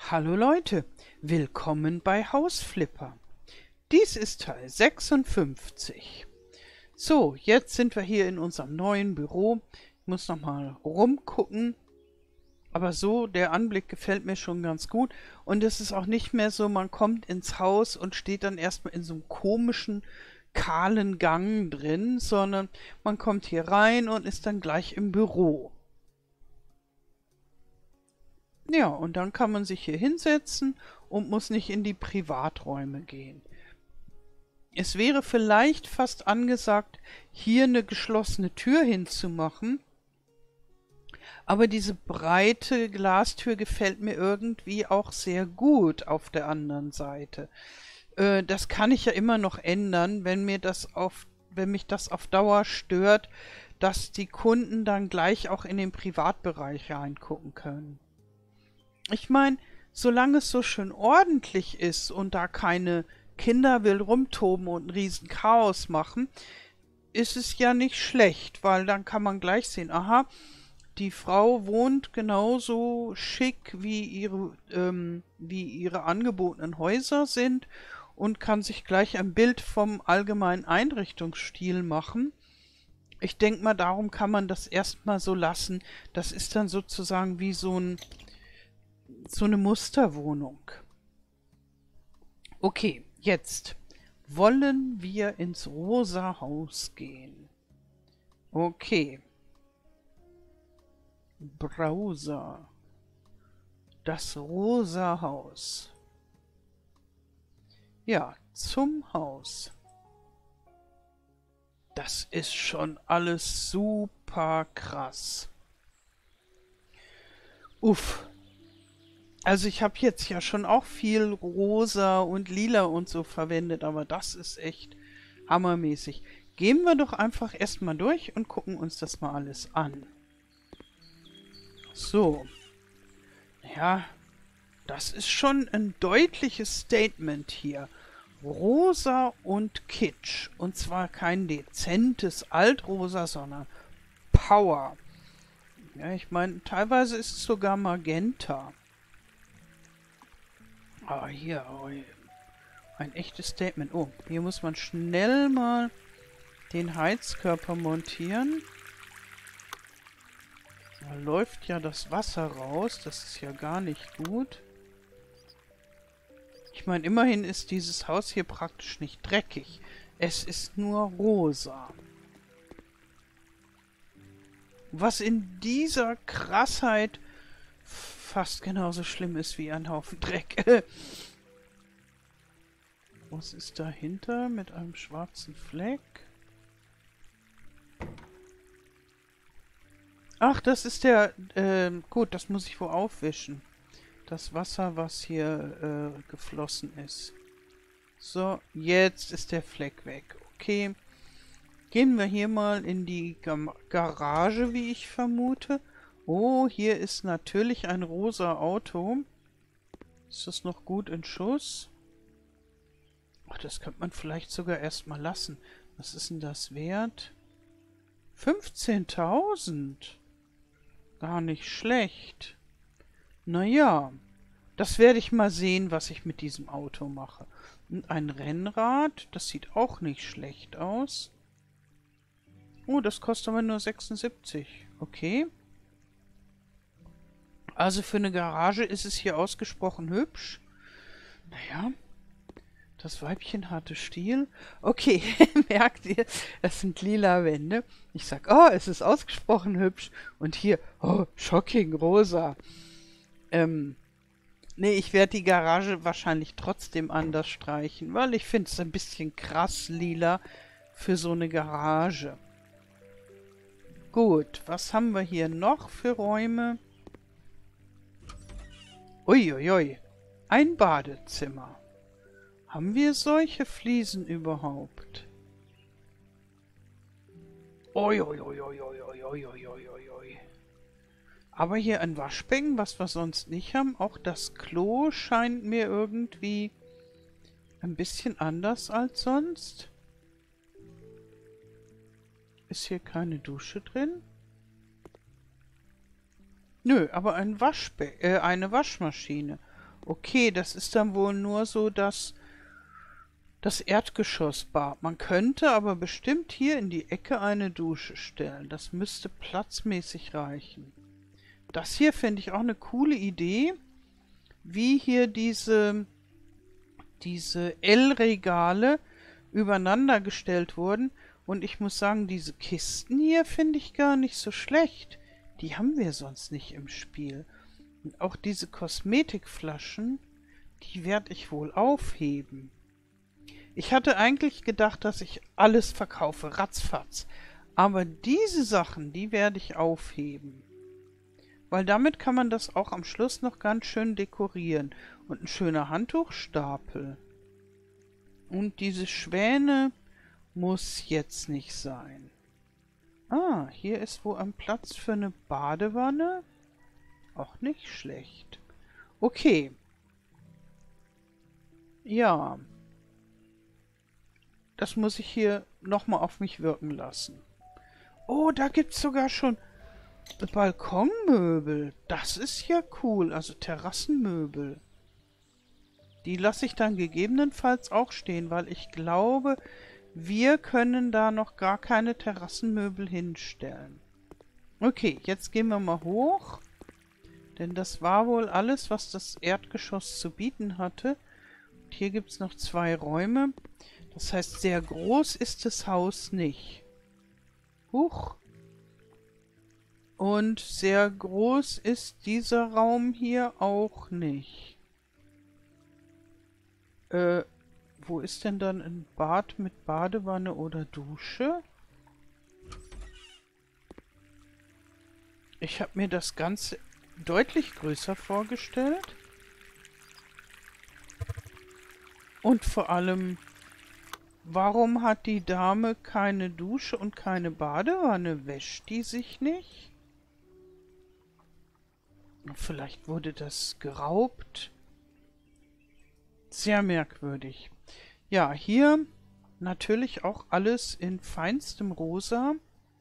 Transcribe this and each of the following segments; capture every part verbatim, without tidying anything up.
Hallo Leute, willkommen bei Hausflipper. Dies ist Teil sechsundfünfzig. So, jetzt sind wir hier in unserem neuen Büro. Ich muss nochmal rumgucken. Aber so, der Anblick gefällt mir schon ganz gut. Und es ist auch nicht mehr so, man kommt ins Haus und steht dann erstmal in so einem komischen, kahlen Gang drin, sondern man kommt hier rein und ist dann gleich im Büro. Ja, und dann kann man sich hier hinsetzen und muss nicht in die Privaträume gehen. Es wäre vielleicht fast angesagt, hier eine geschlossene Tür hinzumachen, aber diese breite Glastür gefällt mir irgendwie auch sehr gut auf der anderen Seite. Äh, das kann ich ja immer noch ändern, wenn mir das auf, wenn mich das auf Dauer stört, dass die Kunden dann gleich auch in den Privatbereich reingucken können. Ich meine, solange es so schön ordentlich ist und da keine Kinder wild rumtoben und ein riesen Chaos machen, ist es ja nicht schlecht, weil dann kann man gleich sehen, aha, die Frau wohnt genauso schick, wie ihre, ähm, wie ihre angebotenen Häuser sind und kann sich gleich ein Bild vom allgemeinen Einrichtungsstil machen. Ich denke mal, darum kann man das erstmal so lassen. Das ist dann sozusagen wie so ein so eine Musterwohnung. Okay, jetzt wollen wir ins rosa Haus gehen. Okay. Browser. Das rosa Haus. Ja, zum Haus. Das ist schon alles super krass. Uff. Also ich habe jetzt ja schon auch viel rosa und lila und so verwendet, aber das ist echt hammermäßig. Gehen wir doch einfach erstmal durch und gucken uns das mal alles an. So. Ja, das ist schon ein deutliches Statement hier. Rosa und Kitsch. Und zwar kein dezentes Altrosa, sondern Power. Ja, ich meine, teilweise ist es sogar Magenta. Ah, hier, oh, ein echtes Statement. Oh, hier muss man schnell mal den Heizkörper montieren. Da läuft ja das Wasser raus. Das ist ja gar nicht gut. Ich meine, immerhin ist dieses Haus hier praktisch nicht dreckig. Es ist nur rosa. Was in dieser Krassheit fast genauso schlimm ist wie ein Haufen Dreck. Was ist dahinter mit einem schwarzen Fleck? Ach, das ist der... Äh, gut, das muss ich wohl aufwischen. Das Wasser, was hier äh, geflossen ist. So, jetzt ist der Fleck weg. Okay. Gehen wir hier mal in die Ga- Garage, wie ich vermute. Oh, hier ist natürlich ein rosa Auto. Ist das noch gut in Schuss? Ach, das könnte man vielleicht sogar erstmal lassen. Was ist denn das wert? fünfzehntausend. Gar nicht schlecht. Naja, das werde ich mal sehen, was ich mit diesem Auto mache. Und ein Rennrad, das sieht auch nicht schlecht aus. Oh, das kostet aber nur sechsundsiebzig. Okay. Also für eine Garage ist es hier ausgesprochen hübsch. Naja, das Weibchen hatte Stiel. Okay, merkt ihr, das sind lila Wände. Ich sag, oh, es ist ausgesprochen hübsch. Und hier, oh, shocking rosa. Ähm, nee, ich werde die Garage wahrscheinlich trotzdem anders streichen, weil ich finde es ein bisschen krass lila für so eine Garage. Gut, was haben wir hier noch für Räume? Uiuiui, ein Badezimmer. Haben wir solche Fliesen überhaupt? Uiuiuiuiuiuiuiui. Aber hier ein Waschbecken, was wir sonst nicht haben. Auch das Klo scheint mir irgendwie ein bisschen anders als sonst. Ist hier keine Dusche drin? Nö, aber ein Waschbe äh, eine Waschmaschine. Okay, das ist dann wohl nur so das, das Erdgeschossbad. Man könnte aber bestimmt hier in die Ecke eine Dusche stellen. Das müsste platzmäßig reichen. Das hier finde ich auch eine coole Idee, wie hier diese, diese L-Regale übereinander gestellt wurden. Und ich muss sagen, diese Kisten hier finde ich gar nicht so schlecht. Die haben wir sonst nicht im Spiel. Und auch diese Kosmetikflaschen, die werde ich wohl aufheben. Ich hatte eigentlich gedacht, dass ich alles verkaufe, ratzfatz. Aber diese Sachen, die werde ich aufheben. Weil damit kann man das auch am Schluss noch ganz schön dekorieren. Und ein schöner Handtuchstapel. Und diese Schwäne muss jetzt nicht sein. Ah, hier ist wohl ein Platz für eine Badewanne. Auch nicht schlecht. Okay. Ja. Das muss ich hier nochmal auf mich wirken lassen. Oh, da gibt es sogar schon Balkonmöbel. Das ist ja cool. Also Terrassenmöbel. Die lasse ich dann gegebenenfalls auch stehen, weil ich glaube, wir können da noch gar keine Terrassenmöbel hinstellen. Okay, jetzt gehen wir mal hoch. Denn das war wohl alles, was das Erdgeschoss zu bieten hatte. Und hier gibt es noch zwei Räume. Das heißt, sehr groß ist das Haus nicht. Huch. Und sehr groß ist dieser Raum hier auch nicht. Äh, wo ist denn dann ein Bad mit Badewanne oder Dusche? Ich habe mir das Ganze deutlich größer vorgestellt. Und vor allem, warum hat die Dame keine Dusche und keine Badewanne? Wäscht die sich nicht? Vielleicht wurde das geraubt. Sehr merkwürdig. Ja, hier natürlich auch alles in feinstem Rosa.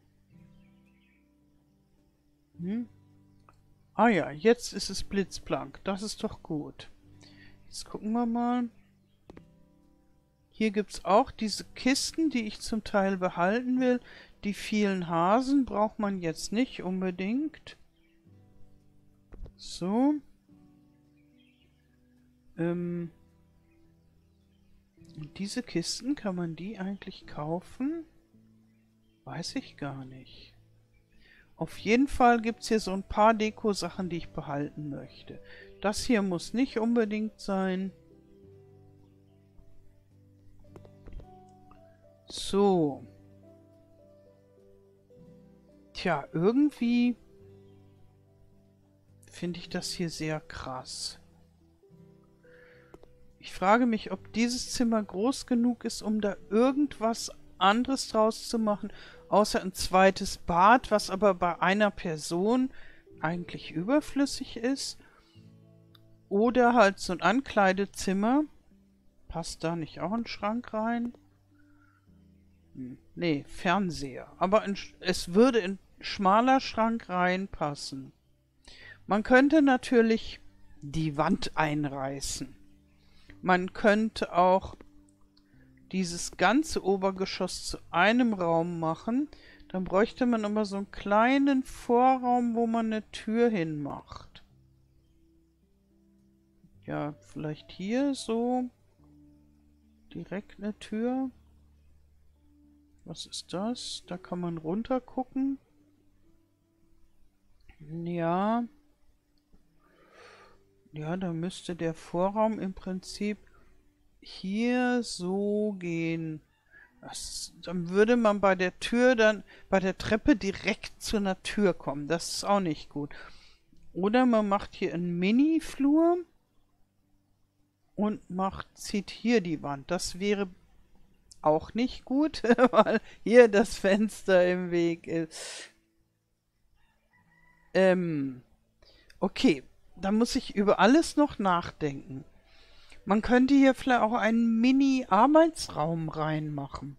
Hm. Ah ja, jetzt ist es blitzblank. Das ist doch gut. Jetzt gucken wir mal. Hier gibt es auch diese Kisten, die ich zum Teil behalten will. Die vielen Hasen braucht man jetzt nicht unbedingt. So. Ähm. Und diese Kisten, kann man die eigentlich kaufen? Weiß ich gar nicht. Auf jeden Fall gibt es hier so ein paar Deko-Sachen, die ich behalten möchte. Das hier muss nicht unbedingt sein. So. Tja, irgendwie finde ich das hier sehr krass. Ich frage mich, ob dieses Zimmer groß genug ist, um da irgendwas anderes draus zu machen, außer ein zweites Bad, was aber bei einer Person eigentlich überflüssig ist. Oder halt so ein Ankleidezimmer. Passt da nicht auch ein Schrank rein? Hm, nee, Fernseher. Aber ein, es würde in ein schmaler Schrank reinpassen. Man könnte natürlich die Wand einreißen. Man könnte auch dieses ganze Obergeschoss zu einem Raum machen. Dann bräuchte man aber so einen kleinen Vorraum, wo man eine Tür hinmacht. Ja, vielleicht hier so direkt eine Tür. Was ist das? Da kann man runter gucken. Ja. Ja, da müsste der Vorraum im Prinzip hier so gehen. Das, dann würde man bei der Tür dann, bei der Treppe direkt zu einer Tür kommen. Das ist auch nicht gut. Oder man macht hier einen Mini-Flur und macht, zieht hier die Wand. Das wäre auch nicht gut, weil hier das Fenster im Weg ist. Ähm, okay. Da muss ich über alles noch nachdenken. Man könnte hier vielleicht auch einen Mini-Arbeitsraum reinmachen.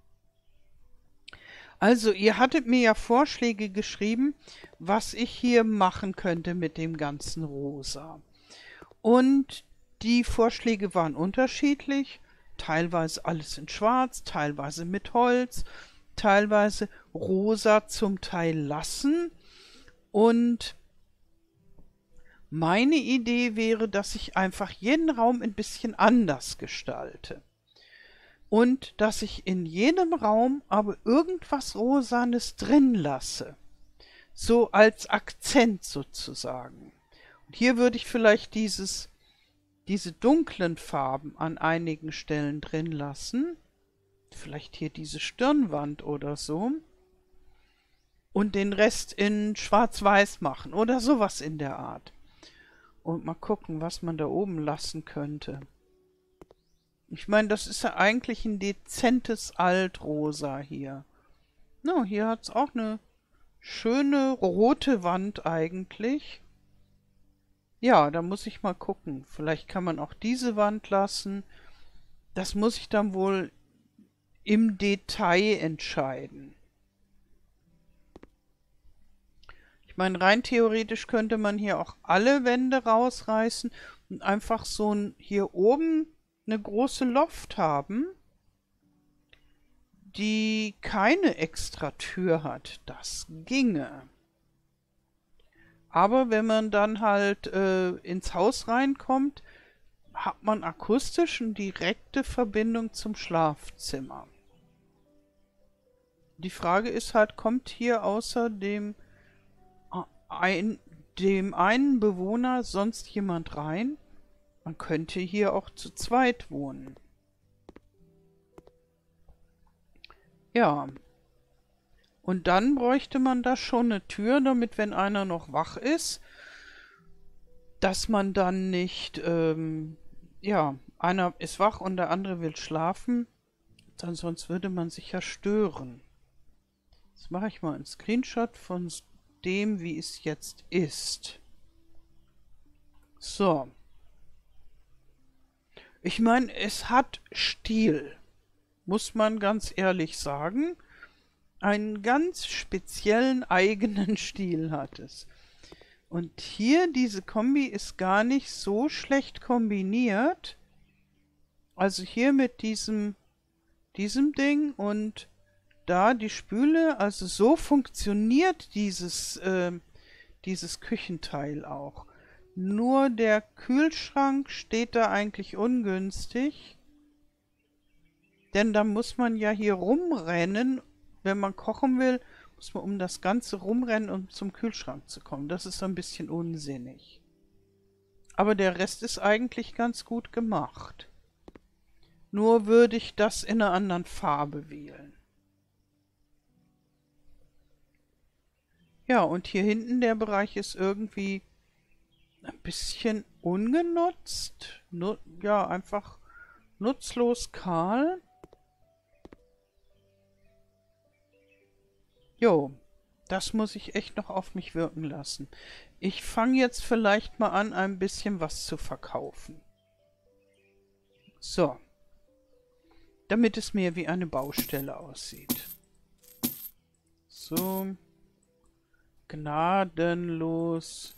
Also, ihr hattet mir ja Vorschläge geschrieben, was ich hier machen könnte mit dem ganzen Rosa. Und Die Vorschläge waren unterschiedlich, teilweise alles in Schwarz, teilweise mit Holz, teilweise rosa zum Teil lassen. Und meine Idee wäre, dass ich einfach jeden Raum ein bisschen anders gestalte. Und dass ich in jedem Raum aber irgendwas Rosanes drin lasse. So als Akzent sozusagen. Und hier würde ich vielleicht dieses, diese dunklen Farben an einigen Stellen drin lassen. Vielleicht hier diese Stirnwand oder so. Und den Rest in Schwarz-Weiß machen oder sowas in der Art. Und mal gucken, was man da oben lassen könnte. Ich meine, das ist ja eigentlich ein dezentes Altrosa hier. No, hier hat es auch eine schöne rote Wand eigentlich. Ja, da muss ich mal gucken. Vielleicht kann man auch diese Wand lassen. Das muss ich dann wohl im Detail entscheiden. Ich meine, rein theoretisch könnte man hier auch alle Wände rausreißen und einfach so ein, hier oben eine große Loft haben, die keine extra Tür hat. Das ginge. Aber wenn man dann halt äh, ins Haus reinkommt, hat man akustisch eine direkte Verbindung zum Schlafzimmer. Die Frage ist halt, kommt hier außer dem, ein, dem einen Bewohner sonst jemand rein? Man könnte hier auch zu zweit wohnen. Ja. Und dann bräuchte man da schon eine Tür, damit, wenn einer noch wach ist, dass man dann nicht, ähm, ja, einer ist wach und der andere will schlafen, dann sonst würde man sich ja stören. Jetzt mache ich mal einen Screenshot von dem, wie es jetzt ist. So. Ich meine, es hat Stil, muss man ganz ehrlich sagen. Einen ganz speziellen eigenen Stil hat es. Und hier, diese Kombi ist gar nicht so schlecht kombiniert. Also hier mit diesem, diesem Ding und da die Spüle. Also so funktioniert dieses, äh, dieses Küchenteil auch. Nur der Kühlschrank steht da eigentlich ungünstig. Denn da muss man ja hier rumrennen. Wenn man kochen will, muss man um das Ganze rumrennen, um zum Kühlschrank zu kommen. Das ist so ein bisschen unsinnig. Aber der Rest ist eigentlich ganz gut gemacht. Nur würde ich das in einer anderen Farbe wählen. Ja, und hier hinten der Bereich ist irgendwie ein bisschen ungenutzt. Nu- ja, einfach nutzlos kahl. Jo, das muss ich echt noch auf mich wirken lassen. Ich fange jetzt vielleicht mal an, ein bisschen was zu verkaufen. So. Damit es mehr wie eine Baustelle aussieht. So. Gnadenlos.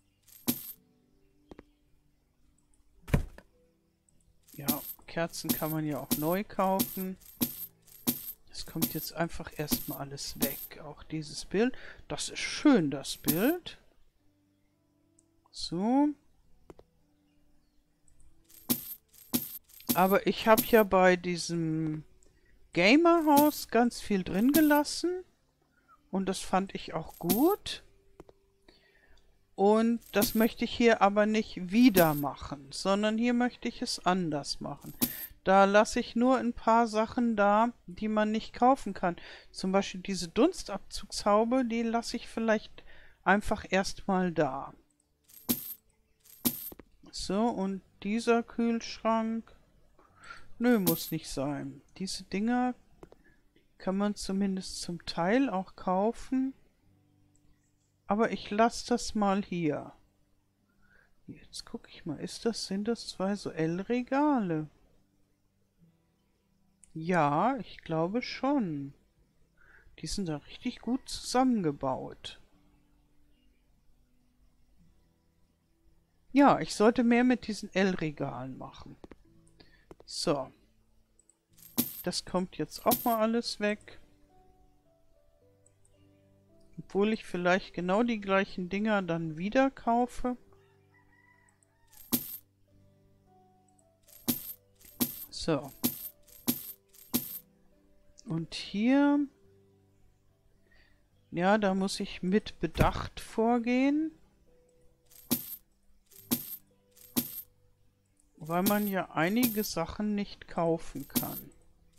Ja, Kerzen kann man ja auch neu kaufen. Es kommt jetzt einfach erstmal alles weg. Auch dieses Bild. Das ist schön, das Bild. So. Aber ich habe ja bei diesem Gamerhaus ganz viel drin gelassen. Und das fand ich auch gut. Und das möchte ich hier aber nicht wieder machen, sondern hier möchte ich es anders machen. Da lasse ich nur ein paar Sachen da, die man nicht kaufen kann. Zum Beispiel diese Dunstabzugshaube, die lasse ich vielleicht einfach erstmal da. So, und dieser Kühlschrank, nö, muss nicht sein. Diese Dinger kann man zumindest zum Teil auch kaufen. Aber ich lasse das mal hier. Jetzt gucke ich mal, ist das, sind das zwei so L-Regale? Ja, ich glaube schon. Die sind da richtig gut zusammengebaut. Ja, ich sollte mehr mit diesen L-Regalen machen. So. Das kommt jetzt auch mal alles weg. Obwohl ich vielleicht genau die gleichen Dinger dann wieder kaufe. So. Und hier... Ja, da muss ich mit Bedacht vorgehen. Weil man ja einige Sachen nicht kaufen kann.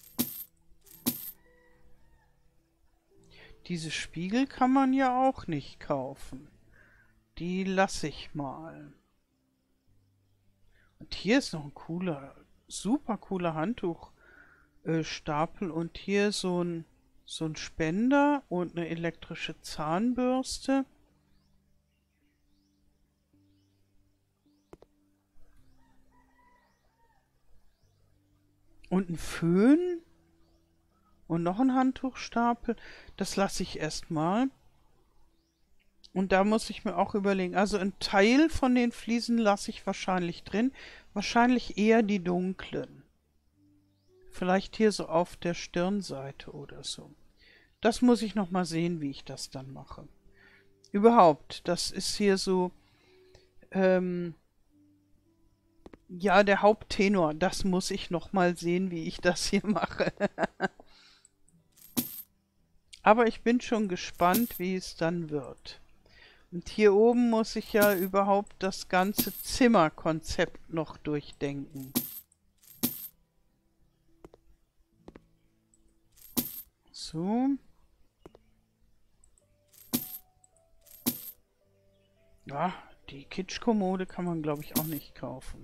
Diese Spiegel kann man ja auch nicht kaufen. Die lasse ich mal. Und hier ist noch ein cooler, super cooler Handtuchstapel. Und hier so ein, so ein Spender und eine elektrische Zahnbürste. Und ein Föhn. Und noch ein Handtuchstapel. Das lasse ich erstmal. Und da muss ich mir auch überlegen, also ein Teil von den Fliesen lasse ich wahrscheinlich drin. Wahrscheinlich eher die dunklen. Vielleicht hier so auf der Stirnseite oder so. Das muss ich noch mal sehen, wie ich das dann mache. Überhaupt, das ist hier so, ähm, ja, der Haupttenor. Das muss ich noch mal sehen, wie ich das hier mache. Aber ich bin schon gespannt, wie es dann wird. Und hier oben muss ich ja überhaupt das ganze Zimmerkonzept noch durchdenken. So. Ja, die Kitschkommode kann man, glaube ich, auch nicht kaufen.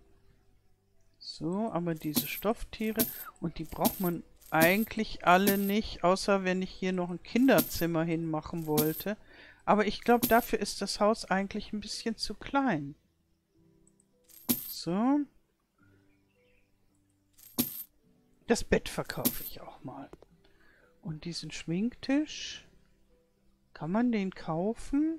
So, aber diese Stofftiere, und die braucht man eigentlich alle nicht, außer wenn ich hier noch ein Kinderzimmer hinmachen wollte. Aber ich glaube, dafür ist das Haus eigentlich ein bisschen zu klein. So. Das Bett verkaufe ich auch mal. Und diesen Schminktisch, kann man den kaufen?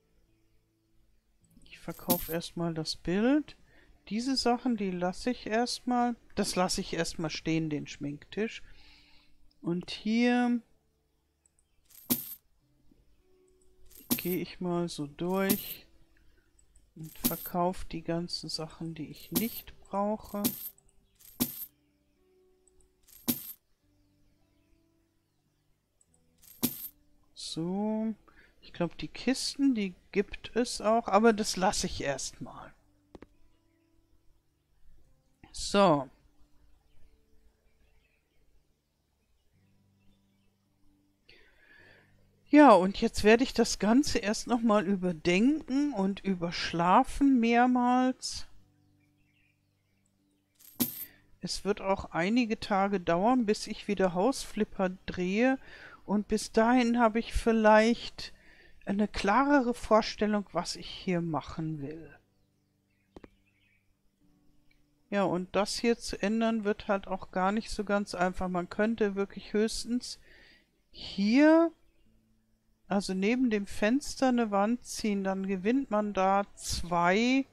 Ich verkaufe erstmal das Bild. Diese Sachen, die lasse ich erstmal. Das lasse ich erstmal stehen, den Schminktisch. Und hier gehe ich mal so durch und verkaufe die ganzen Sachen, die ich nicht brauche. So, ich glaube, die Kisten, die gibt es auch, aber das lasse ich erstmal. So. Ja, und jetzt werde ich das Ganze erst nochmal überdenken und überschlafen mehrmals. Es wird auch einige Tage dauern, bis ich wieder Hausflipper drehe. Und bis dahin habe ich vielleicht eine klarere Vorstellung, was ich hier machen will. Ja, und das hier zu ändern wird halt auch gar nicht so ganz einfach. Man könnte wirklich höchstens hier, also neben dem Fenster, eine Wand ziehen. Dann gewinnt man da zwei,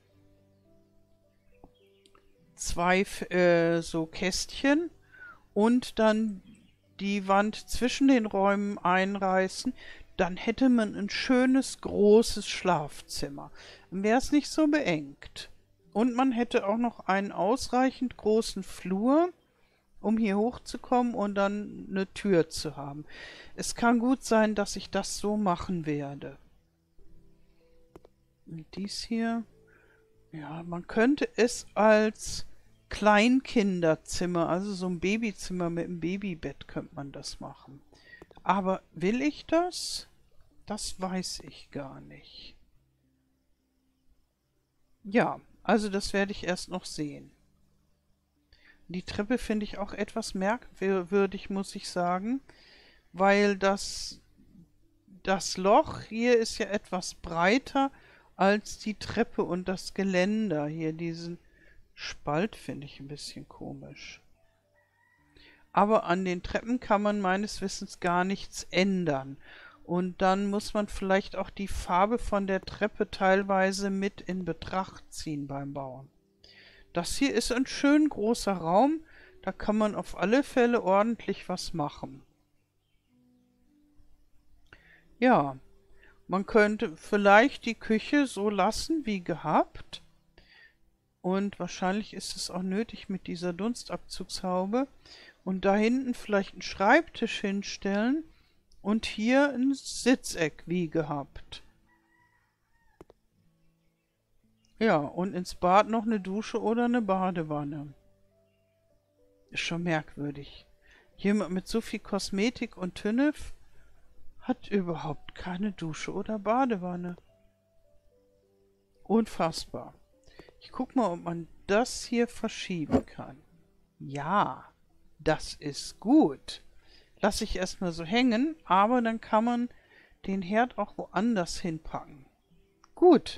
zwei äh, so Kästchen und dann die Wand zwischen den Räumen einreißen. Dann hätte man ein schönes, großes Schlafzimmer. Dann wäre es nicht so beengt. Und man hätte auch noch einen ausreichend großen Flur, um hier hochzukommen und dann eine Tür zu haben. Es kann gut sein, dass ich das so machen werde. Und dies hier, ja, man könnte es als Kleinkinderzimmer, also so ein Babyzimmer mit einem Babybett, könnte man das machen. Aber will ich das? Das weiß ich gar nicht. Ja, also das werde ich erst noch sehen. Die Treppe finde ich auch etwas merkwürdig, muss ich sagen, weil das, das Loch hier ist ja etwas breiter als die Treppe und das Geländer. Hier diesen Spalt finde ich ein bisschen komisch. Aber an den Treppen kann man meines Wissens gar nichts ändern. Und dann muss man vielleicht auch die Farbe von der Treppe teilweise mit in Betracht ziehen beim Bauen. Das hier ist ein schön großer Raum, da kann man auf alle Fälle ordentlich was machen. Ja, man könnte vielleicht die Küche so lassen wie gehabt. Und wahrscheinlich ist es auch nötig mit dieser Dunstabzugshaube. Und da hinten vielleicht einen Schreibtisch hinstellen und hier ein Sitzeck wie gehabt. Ja, und ins Bad noch eine Dusche oder eine Badewanne. Ist schon merkwürdig. Jemand mit so viel Kosmetik und Tünnef hat überhaupt keine Dusche oder Badewanne. Unfassbar. Ich guck mal, ob man das hier verschieben kann. Ja, das ist gut. Lasse ich erstmal so hängen, aber dann kann man den Herd auch woanders hinpacken. Gut.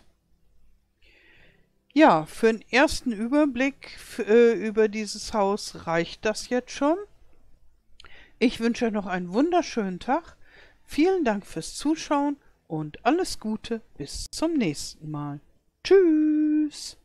Ja, für den ersten Überblick äh, über dieses Haus reicht das jetzt schon. Ich wünsche euch noch einen wunderschönen Tag. Vielen Dank fürs Zuschauen und alles Gute bis zum nächsten Mal. Tschüss.